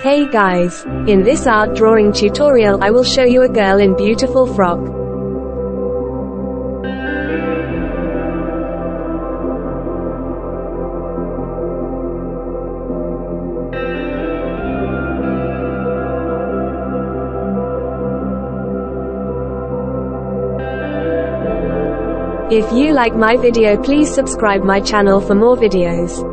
Hey guys! In this art drawing tutorial I will show you a girl in beautiful frock. If you like my video, please subscribe my channel for more videos.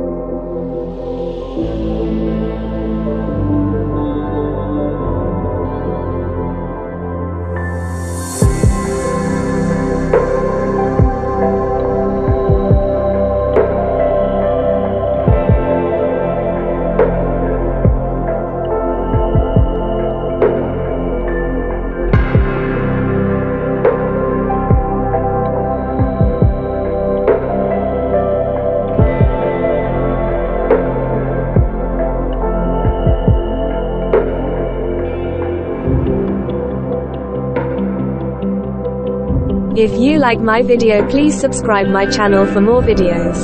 If you like my video, please subscribe my channel for more videos.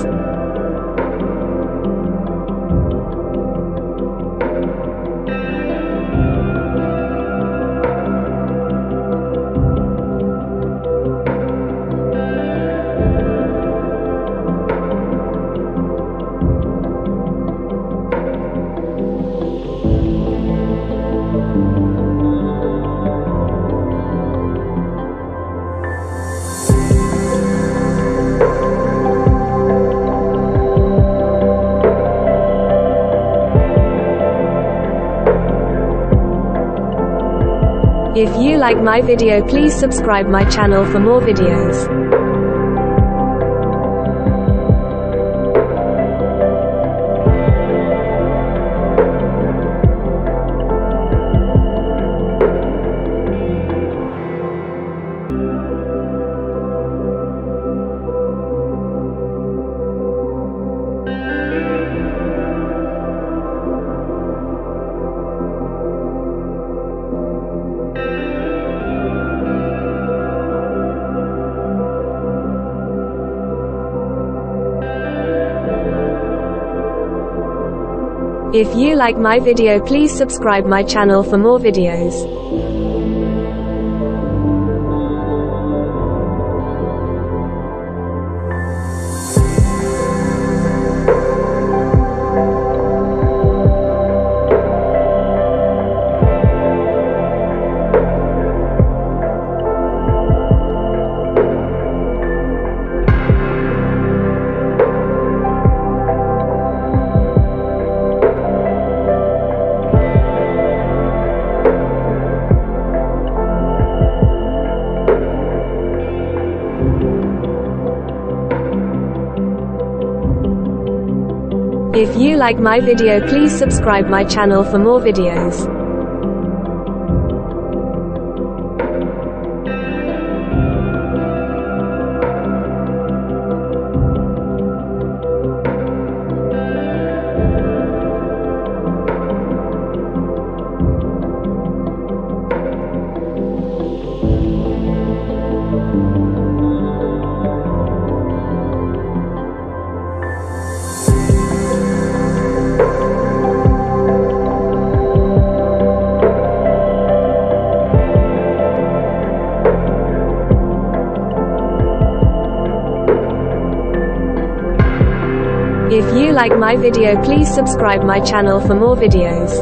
If you like my video, please subscribe my channel for more videos. If you like my video, please subscribe my channel for more videos. If you like my video, please subscribe my channel for more videos. If you like my video, please subscribe my channel for more videos.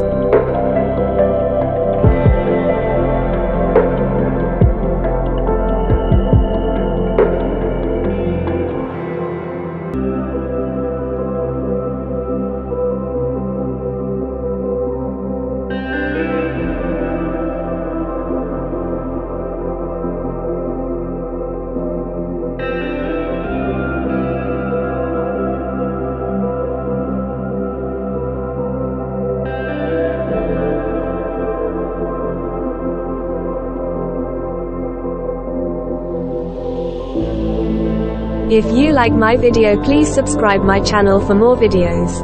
If you like my video, please subscribe my channel for more videos.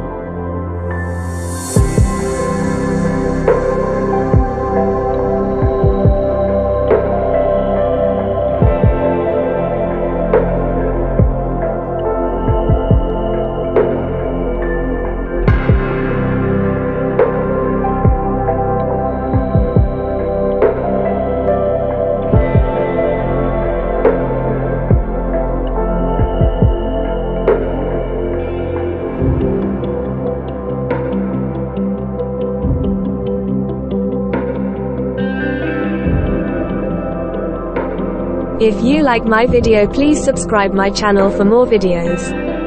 If you like my video, please subscribe my channel for more videos.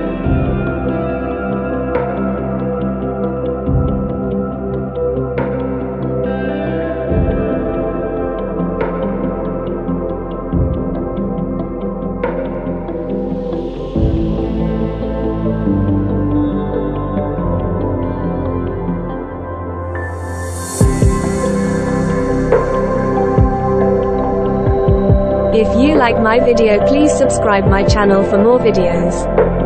If you like my video, please subscribe my channel for more videos.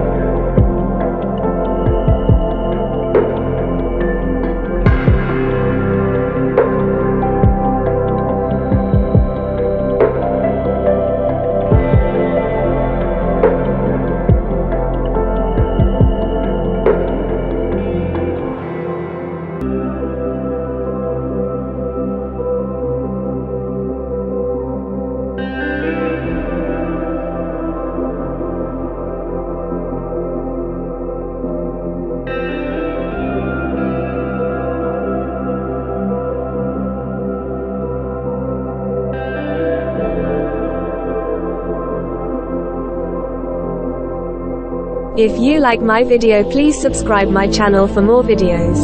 If you like my video, please subscribe my channel for more videos.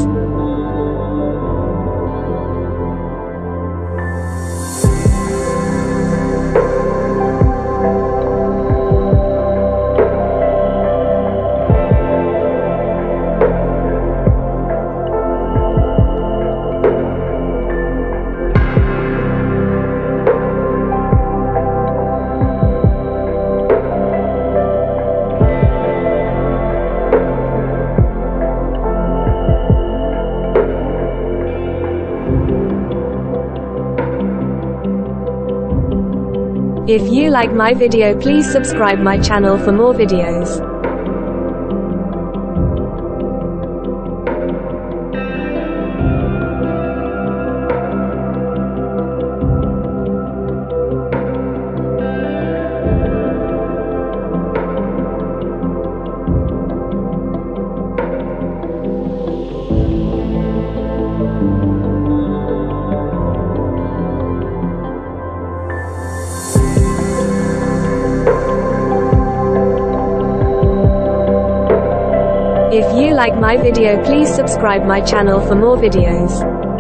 If you like my video, please subscribe my channel for more videos. If you like my video, please subscribe my channel for more videos.